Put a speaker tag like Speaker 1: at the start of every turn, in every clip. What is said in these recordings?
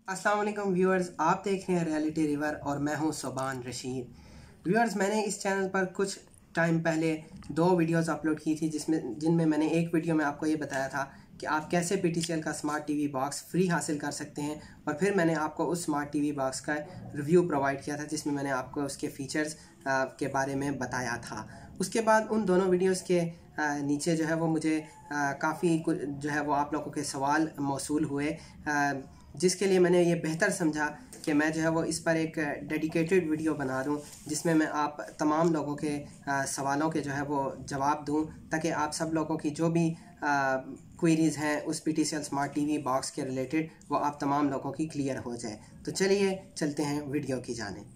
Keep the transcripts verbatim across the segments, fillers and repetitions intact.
Speaker 1: अस्सलाम वालेकुम व्यूअर्स, आप देख रहे हैं रियलिटी रिवर और मैं हूं सोबान रशीद। व्यूअर्स, मैंने इस चैनल पर कुछ टाइम पहले दो वीडियोस अपलोड की थी जिसमें जिनमें मैंने एक वीडियो में आपको ये बताया था कि आप कैसे पी टी सी एल का स्मार्ट टीवी बॉक्स फ्री हासिल कर सकते हैं, और फिर मैंने आपको उस स्मार्ट टीवी बॉक्स का रिव्यू प्रोवाइड किया था जिसमें मैंने आपको उसके फीचर्स के बारे में बताया था। उसके बाद उन दोनों वीडियोस के नीचे जो है वो मुझे काफ़ी जो है वो आप लोगों के सवाल मौसूल हुए, जिसके लिए मैंने ये बेहतर समझा कि मैं जो है वो इस पर एक डेडिकेटेड वीडियो बना दूं जिसमें मैं आप तमाम लोगों के आ, सवालों के जो है वो जवाब दूं, ताकि आप सब लोगों की जो भी क्वेरीज़ हैं उस P T C L smart TV box के रिलेटेड वो आप तमाम लोगों की क्लियर हो जाए। तो चलिए चलते हैं वीडियो की जानिब।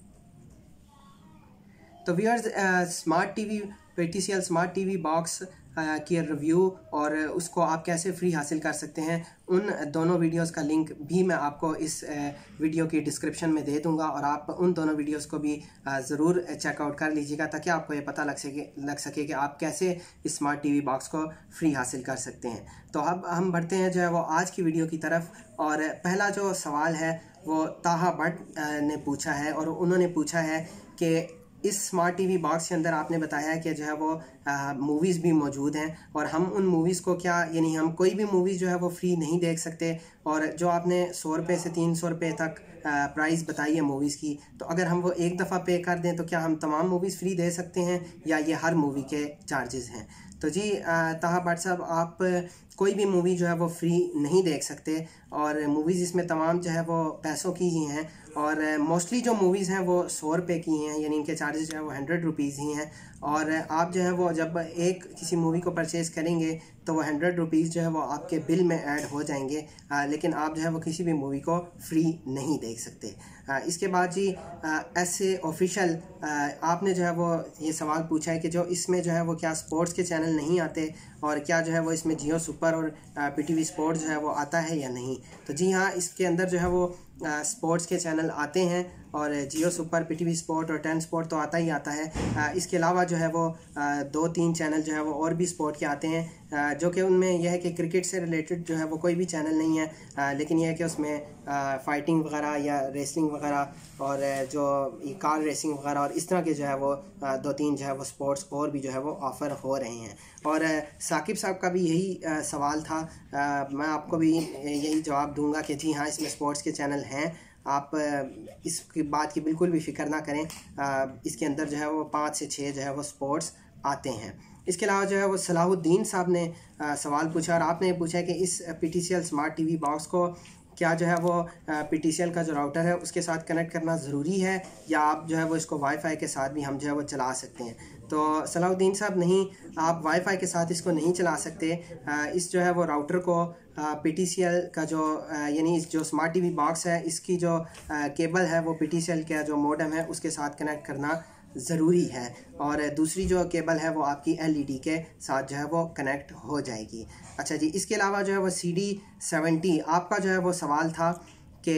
Speaker 1: तो viewers, smart TV P T C L smart TV box की रिव्यू और उसको आप कैसे फ्री हासिल कर सकते हैं, उन दोनों वीडियोस का लिंक भी मैं आपको इस वीडियो की डिस्क्रिप्शन में दे दूंगा, और आप उन दोनों वीडियोस को भी ज़रूर चेकआउट कर लीजिएगा ताकि आपको ये पता लग सके लग सके कि आप कैसे इस स्मार्ट टीवी बॉक्स को फ्री हासिल कर सकते हैं। तो अब हम बढ़ते हैं जो है वो आज की वीडियो की तरफ, और पहला जो सवाल है वो ताहा भट्ट ने पूछा है, और उन्होंने पूछा है कि इस स्मार्ट टीवी बॉक्स के अंदर आपने बताया है कि जो है वो मूवीज़ भी मौजूद हैं, और हम उन मूवीज़ को क्या यानी हम कोई भी मूवीज़ जो है वो फ्री नहीं देख सकते, और जो आपने सौ रुपये से तीन सौ रुपये तक प्राइस बताई है मूवीज़ की, तो अगर हम वो एक दफ़ा पे कर दें तो क्या हम तमाम मूवीज़ फ्री दे सकते हैं या ये हर मूवी के चार्जेस हैं? तो जी ताहा भट्ट साहब, आप कोई भी मूवी जो है वो फ्री नहीं देख सकते, और मूवीज़ इसमें तमाम जो है वो पैसों की ही हैं, और मोस्टली जो मूवीज़ हैं वो सौ रुपये की हैं, यानी इनके चार्जेस जो है वो हंड्रेड रुपीज़ ही हैं, और आप जो है वो जब एक किसी मूवी को परचेज़ करेंगे तो वो हंड्रेड रुपीज़ जो है वो आपके बिल में ऐड हो जाएंगे, आ, लेकिन आप जो है वो किसी भी मूवी को फ्री नहीं देख सकते। आ, इसके बाद जी ऐसे ऑफिशियल आपने जो है वो ये सवाल पूछा है कि जो इसमें जो है वो क्या स्पोर्ट्स के चैनल नहीं आते, और क्या जो है वो इसमें जियो सुपर और पी टी वी स्पोर्ट्स जो है वो आता है या नहीं? तो जी हाँ, इसके अंदर जो है वो स्पोर्ट्स के चैनल आते हैं, और Geo super, P T V sport और टेन स्पोर्ट तो आता ही आता है। आ, इसके अलावा जो है वो आ, दो तीन चैनल जो है वो और भी स्पोर्ट के आते हैं, आ, जो कि उनमें यह है कि क्रिकेट से रिलेटेड जो है वो कोई भी चैनल नहीं है, आ, लेकिन यह है कि उसमें फ़ाइटिंग वगैरह या रेसलिंग वगैरह और जो कार रेसिंग वगैरह और इस तरह के जो है वो आ, दो तीन जो है वो स्पोर्ट्स और भी जो है वो ऑफ़र हो रहे हैं। और साकिब साहब का भी यही आ, सवाल था, आ, मैं आपको भी यही जवाब दूंगा कि जी हाँ, इसमें स्पोर्ट्स के चैनल हैं, आप इसकी बात की बिल्कुल भी फ़िक्र ना करें। इसके अंदर जो है वो पाँच से छः जो है वो स्पोर्ट्स आते हैं। इसके अलावा जो है वो सलाहुद्दीन साहब ने सवाल पूछा, और आपने पूछा है कि इस P T C L smart TV box को क्या जो है वो पी टी सी एल का जो राउटर है उसके साथ कनेक्ट करना ज़रूरी है, या आप जो है वो इसको वाईफाई के साथ भी हम जो है वो चला सकते हैं? तो सलाहुद्दीन साहब, नहीं, आप वाईफाई के साथ इसको नहीं चला सकते। इस जो है वो राउटर को पी टी सी एल का जो यानी जो स्मार्ट टीवी बॉक्स है इसकी जो केबल है वो पी टी सी एल का जो मॉडेम है उसके साथ कनेक्ट करना ज़रूरी है, और दूसरी जो केबल है वो आपकी एल ई डी के साथ जो है वो कनेक्ट हो जाएगी। अच्छा जी, इसके अलावा जो है वो सी डी सेवेंटी आपका जो है वो सवाल था कि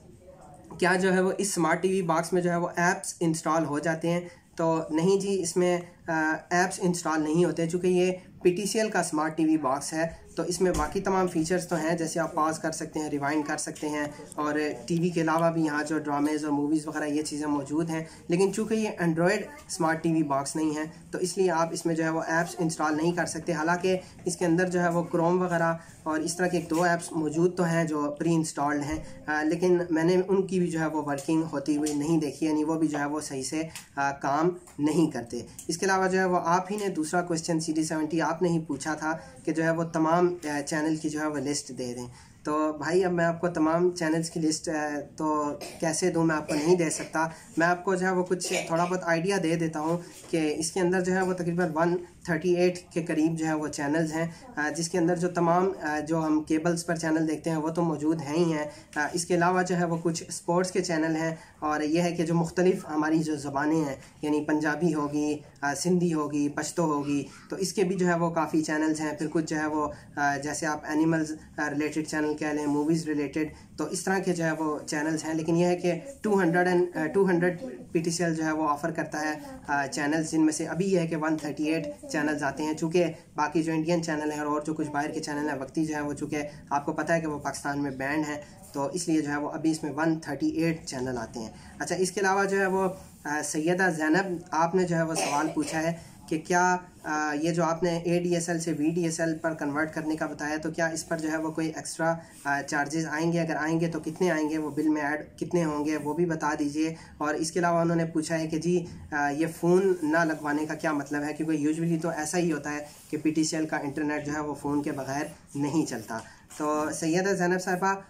Speaker 1: क्या जो है वो इस स्मार्ट टीवी बॉक्स में जो है वो ऐप्स इंस्टॉल हो जाते हैं? तो नहीं जी, इसमें ऐप्स इंस्टॉल नहीं होते, चूँकि ये पी टी सी एल का स्मार्ट टीवी बॉक्स है, तो इसमें बाकी तमाम फीचर्स तो हैं, जैसे आप पॉज कर सकते हैं, रिवाइंड कर सकते हैं, और टीवी के अलावा भी यहाँ जो ड्रामेज़ और मूवीज़ वगैरह ये चीज़ें मौजूद हैं, लेकिन चूँकि ये एंड्रॉयड स्मार्ट टीवी बॉक्स नहीं है तो इसलिए आप इसमें जो है वो ऐप्स इंस्टॉल नहीं कर सकते। हालांकि इसके अंदर जो है वो क्रोम वगैरह और इस तरह के दो ऐप्स मौजूद तो हैं जो प्री इंस्टॉल्ड हैं, लेकिन मैंने उनकी भी जो है वो वर्किंग होती हुई नहीं देखी, यानी वो भी जो है वो सही से आ, काम नहीं करते। इसके अलावा जो है वो आप ही ने दूसरा क्वेश्चन सी डी सेवेंटी आपने ही पूछा था कि जो है वो तमाम चैनल की जो है वो लिस्ट दे दें। तो भाई, अब मैं आपको तमाम चैनल्स की लिस्ट तो कैसे दूं, मैं आपको नहीं दे सकता। मैं आपको जो है वो कुछ थोड़ा बहुत आइडिया दे देता हूं कि इसके अंदर जो है वो तकरीबन वन थर्टी एट के करीब जो है वो चैनल्स हैं, जिसके अंदर जो तमाम जो हम केबल्स पर चैनल देखते हैं वो तो मौजूद हैं ही हैं। इसके अलावा जो है वो कुछ स्पोर्ट्स के चैनल हैं, और यह है कि जो मुख्तलिफ हमारी जो ज़बानें हैं, यानी पंजाबी होगी, सिंधी होगी, पश्तो होगी, तो इसके भी जो है वो काफ़ी चैनल्स हैं। फिर कुछ जो है वो जैसे आप एनिमल्स रिलेटेड चैनल कह लें, मूवीज़ रिलेटेड, तो इस तरह के जो है वो चैनल्स हैं। लेकिन यह है कि two hundred and two hundred P T C L जो है वो ऑफ़र करता है चैनल्स, जिनमें से अभी यह है कि वन थर्टी एट चैनल्स आते हैं। चूँकि बाकी जो इंडियन चैनल हैं और जो कुछ बाहर के चैनल हैं वक्ती जो है वो, चूँकि आपको पता है कि वो पाकिस्तान में बैंड है, तो इसलिए जो है वो अभी इसमें वन थर्टी एट चैनल आते हैं। अच्छा, इसके अलावा जो है वो सैयदा ज़ैनब आपने जो है वो सवाल पूछा है कि क्या आ, ये जो आपने ए डी एस एल से वी डी एस एल पर कन्वर्ट करने का बताया, तो क्या इस पर जो है वो कोई एक्स्ट्रा चार्जेस आएंगे? अगर आएंगे तो कितने आएंगे, वो बिल में ऐड कितने होंगे वो भी बता दीजिए। और इसके अलावा उन्होंने पूछा है कि जी आ, ये फ़ोन ना लगवाने का क्या मतलब है, क्योंकि यूजुअली तो ऐसा ही होता है कि पी टी सी एल का इंटरनेट जो है वो फ़ोन के बगैर नहीं चलता। तो सैयदा ज़ैनब साहिबा,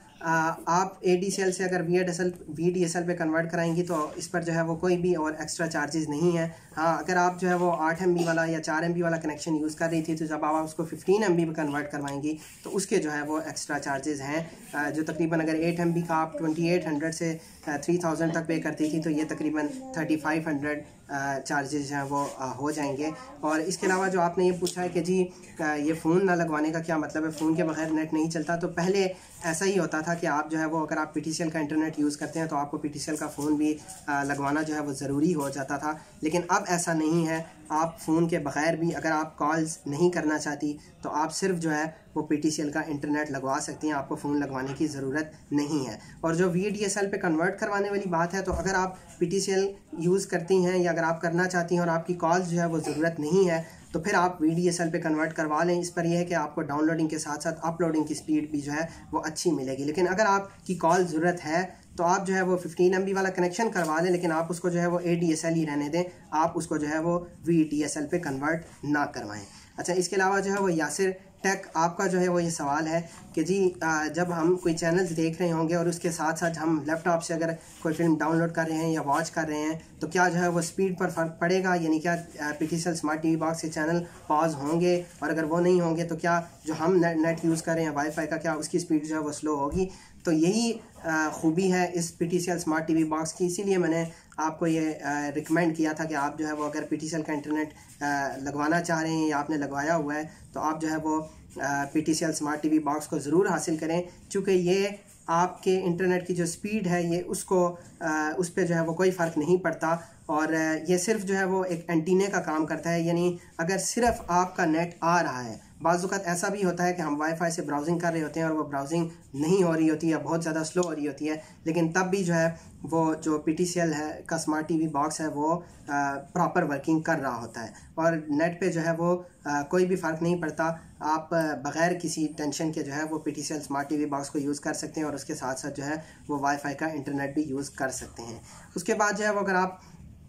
Speaker 1: आप ए डी एस एल से अगर V D S L V D S L पे कन्वर्ट कराएंगी तो इस पर जो है वो कोई भी और एक्स्ट्रा चार्जेस नहीं है। हाँ, अगर आप जो है वो आठ एम बी वाला या चार एम बी वाला कनेक्शन यूज़ कर रही थी, तो जब आप उसको फिफ्टीन एम बी पे कन्वर्ट करवाएंगी तो उसके जो है वो एक्स्ट्रा चार्जेस हैं, जो तकरीबन अगर एट एम बी का आप ट्वेंटी एट हंड्रेड से थ्री थाउजेंड तक पे करती थी, तो ये तकरीबन थर्टी फाइव हंड्रेड चार्जेस हैं वो आ, हो जाएंगे। और इसके अलावा जो आपने ये पूछा है कि जी ये फ़ोन ना लगवाने का क्या मतलब है, फ़ोन के बगैर नेट नहीं चलता, तो पहले ऐसा ही होता था कि आप जो है वो अगर आप पी टी सी एल का इंटरनेट यूज़ करते हैं तो आपको पी टी सी एल का फ़ोन भी आ, लगवाना जो है वो ज़रूरी हो जाता था। लेकिन अब ऐसा नहीं है, आप फ़ोन के बगैर भी अगर आप कॉल्स नहीं करना चाहती तो आप सिर्फ जो है वो पी टी सी एल का इंटरनेट लगवा सकती हैं, आपको फ़ोन लगवाने की ज़रूरत नहीं है। और जो वी डी एस एल पे कन्वर्ट करवाने वाली बात है, तो अगर आप P T C L use करती हैं या अगर आप करना चाहती हैं और आपकी कॉल्स जो है वो ज़रूरत नहीं है, तो फिर आप वी डी एस एल पे कन्वर्ट करवा लें। इस पर यह है कि आपको डाउनलोडिंग के साथ साथ अपलोडिंग की स्पीड भी जो है वो अच्छी मिलेगी। लेकिन अगर आपकी कॉल ज़रूरत है तो आप जो है वो फिफ्टीन एम बी वाला कनेक्शन करवा लें, लेकिन आप उसको जो है वो ए डी एस एल ही रहने दें, आप उसको जो है वो वी डी एस एल पे कन्वर्ट ना करवाएं। अच्छा, इसके अलावा जो है वो यासिर टेक आपका जो है वो ये सवाल है कि जी जब हम कोई चैनल्स देख रहे होंगे और उसके साथ साथ हम लैपटॉप से अगर कोई फिल्म डाउनलोड कर रहे हैं या वॉच कर रहे हैं, तो क्या जो है वो स्पीड पर फ़र्क पड़ेगा? यानी क्या P T C L smart T V box के चैनल पॉज होंगे, और अगर वो नहीं होंगे तो क्या जो हम नेट नेट यूज़ कर रहे हैं वाईफाई का, क्या उसकी स्पीड जो है वो स्लो होगी? तो यही खूबी है इस P T C L smart T V box की, इसीलिए मैंने आपको ये रिकमेंड किया था कि आप जो है वो अगर पी टी सी एल का इंटरनेट लगवाना चाह रहे हैं या आपने लगवाया हुआ है, तो आप जो है वो P T C L smart T V box को ज़रूर हासिल करें, चूँकि ये आपके इंटरनेट की जो स्पीड है ये उसको आ, उस पर जो है वो कोई फ़र्क नहीं पड़ता। और ये सिर्फ जो है वो एक एंटीने का काम करता है, यानी अगर सिर्फ आपका नेट आ रहा है, बाज़ वक़्त ऐसा भी होता है कि हम वाईफाई से ब्राउजिंग कर रहे होते हैं और वो ब्राउजिंग नहीं हो रही होती है, बहुत ज़्यादा स्लो हो रही होती है, लेकिन तब भी जो है वो जो पी टी सी एल है का स्मार्ट टी वी बॉक्स है वो प्रॉपर वर्किंग कर रहा होता है। और नेट पे जो है वो आ, कोई भी फ़र्क नहीं पड़ता, आप बग़ैर किसी टेंशन के जो है वो P T C L smart T V box को यूज़ कर सकते हैं और उसके साथ साथ जो है वो वाईफाई का इंटरनेट भी यूज़ कर सकते हैं। उसके बाद जो है वो अगर आप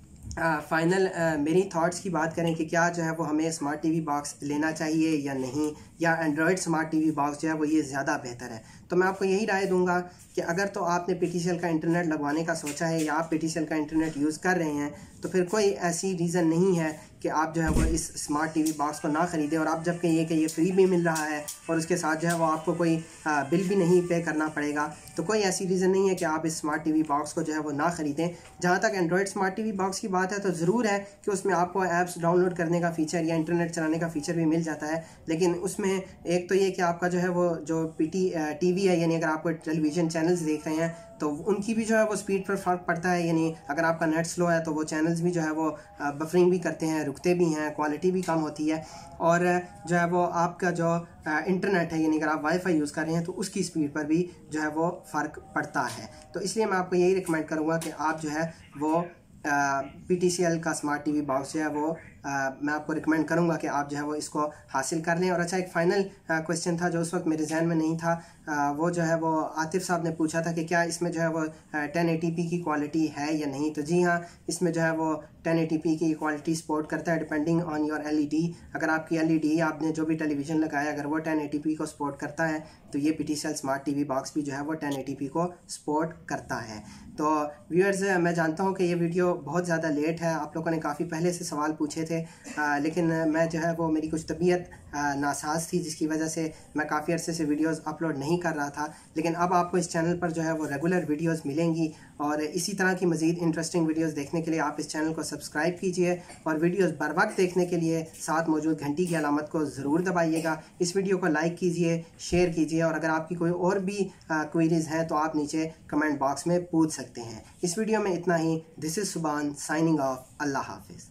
Speaker 1: फ़ाइनल मेरी थॉट्स की बात करें कि क्या जो है वो हमें स्मार्ट टी वी बॉक्स लेना चाहिए या नहीं, या Android smart T V box जो है वो ये ज़्यादा बेहतर है, तो मैं आपको यही राय दूंगा कि अगर तो आपने पी टी सी एल का इंटरनेट लगवाने का सोचा है या आप पी टी सी एल का इंटरनेट यूज़ कर रहे हैं, तो फिर कोई ऐसी रीज़न नहीं है कि आप जो है वो इस स्मार्ट टी वी बॉक्स को ना ख़रीदें। और आप जबकि ये कि ये फ्री भी मिल रहा है और उसके साथ जो है वो आपको कोई आ, बिल भी नहीं पे करना पड़ेगा, तो कोई ऐसी रीज़न नहीं है कि आप इस स्मार्ट टी वी बॉक्स को जो है वो ना ख़रीदें। जहाँ तक Android smart T V box की बात है, तो ज़रूर है कि उसमें आपको ऐप्स डाउनलोड करने का फ़ीचर या इंटरनेट चलाने का फ़ीचर भी मिल जाता है, लेकिन उसमें एक तो ये कि आपका जो है वो जो पी टी टी वी है, यानी अगर आपको टेलीविज़न चैनल्स देख रहे हैं तो उनकी भी जो है वो स्पीड पर फ़र्क पड़ता है, यानी अगर आपका नेट स्लो है तो वो चैनल्स भी जो है वो बफरिंग भी करते हैं, रुकते भी हैं, क्वालिटी भी कम होती है। और जो है वो आपका जो इंटरनेट है, यानी अगर आप वाईफाई यूज़ कर रहे हैं तो उसकी स्पीड पर भी जो है वो फ़र्क पड़ता है। तो इसलिए मैं आपको यही रिकमेंड करूँगा कि आप जो है वो पी टी सी एल का स्मार्ट टी वी बॉक्स जो है वो आ, मैं आपको रिकमेंड करूंगा कि आप जो है वो इसको हासिल कर लें। और अच्छा, एक फ़ाइनल क्वेश्चन था जो उस वक्त मेरे जहन में नहीं था, आ, वो जो है वो आतिफ साहब ने पूछा था कि क्या इसमें जो है वो टेन एटी पी की क्वालिटी है या नहीं। तो जी हाँ, इसमें जो है वो टेन एटी पी की क्वालिटी सपोर्ट करता है depending on your L E D. अगर आपकी एल ई डी, आपने जो भी टेलीविज़न लगाया, अगर वो टेन एटी पी को सपोर्ट करता है तो ये P T C L smart T V box भी जो है वो टेन एटी पी को सपोर्ट करता है। तो व्यूअर्स, मैं जानता हूँ कि ये वीडियो बहुत ज़्यादा लेट है, आप लोगों ने काफ़ी पहले से सवाल पूछे थे, आ, लेकिन मैं जो है वो मेरी कुछ तबीयत नासाज थी जिसकी वजह से मैं काफ़ी अरसे से वीडियोस अपलोड नहीं कर रहा था। लेकिन अब आपको इस चैनल पर जो है वो रेगुलर वीडियोस मिलेंगी और इसी तरह की मज़ीद इंटरेस्टिंग वीडियोस देखने के लिए आप इस चैनल को सब्सक्राइब कीजिए और वीडियोस बर वक्त देखने के लिए साथ मौजूद घंटी की अलामत को ज़रूर दबाइएगा। इस वीडियो को लाइक कीजिए, शेयर कीजिए और अगर आपकी कोई और भी क्वेरीज हैं तो आप नीचे कमेंट बॉक्स में पूछ सकते हैं। इस वीडियो में इतना ही। This is Subhan signing off. अल्लाह हाफिज़।